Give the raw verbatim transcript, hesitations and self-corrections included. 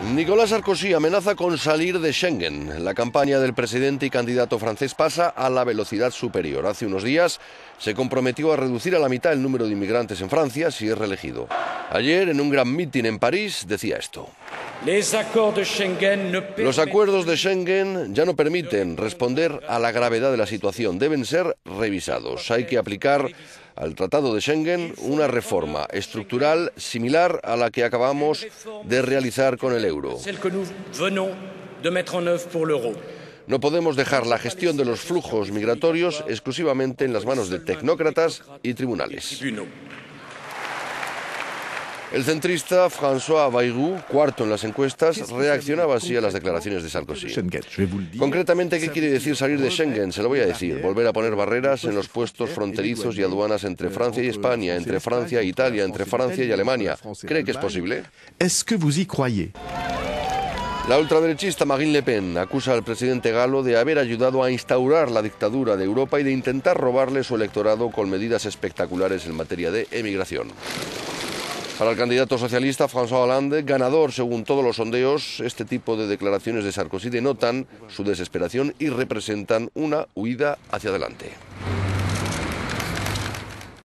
Nicolas Sarkozy amenaza con salir de Schengen. La campaña del presidente y candidato francés pasa a la velocidad superior. Hace unos días se comprometió a reducir a la mitad el número de inmigrantes en Francia si es reelegido. Ayer, en un gran mitin en París, decía esto. Los acuerdos de Schengen ya no permiten responder a la gravedad de la situación. Deben ser revisados. Hay que aplicar al Tratado de Schengen una reforma estructural similar a la que acabamos de realizar con el euro. No podemos dejar la gestión de los flujos migratorios exclusivamente en las manos de tecnócratas y tribunales. El centrista François Bayrou, cuarto en las encuestas, reaccionaba así a las declaraciones de Sarkozy. Concretamente, ¿qué quiere decir salir de Schengen? Se lo voy a decir. Volver a poner barreras en los puestos fronterizos y aduanas entre Francia y España, entre Francia e Italia, entre Francia y Alemania. ¿Cree que es posible? La ultraderechista Marine Le Pen acusa al presidente galo de haber ayudado a instaurar la dictadura de Europa y de intentar robarle su electorado con medidas espectaculares en materia de emigración. Para el candidato socialista François Hollande, ganador según todos los sondeos, este tipo de declaraciones de Sarkozy denotan su desesperación y representan una huida hacia adelante.